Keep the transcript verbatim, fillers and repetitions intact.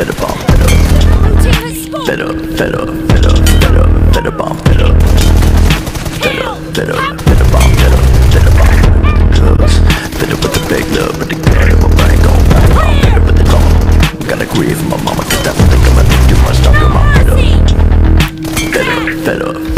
fed up, bomb, fed up. Fed up, fed up, fed up, fed up, fed up, bomb, fed up. Fed up, fed up, fed up, bomb, fed up, fed up, bomb. Cause fed up with the big love, with the gun in my brain gon' bang. I'm fed up with the law. Gotta grieve for my mama, cause that one think I'm a too much stronger, mom, fed up. Fed up, fed up.